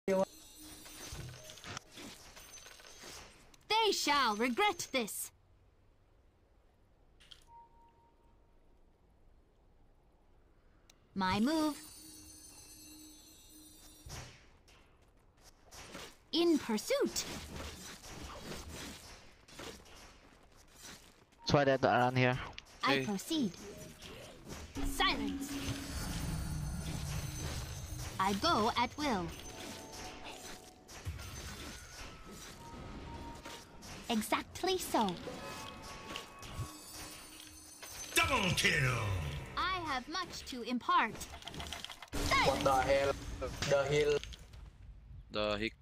They shall regret this. My move. In pursuit. That's why they're around here. I proceed. Silence. I go at will. Exactly so. Double kill. I have much to impart. What the hell? The hill. The hick.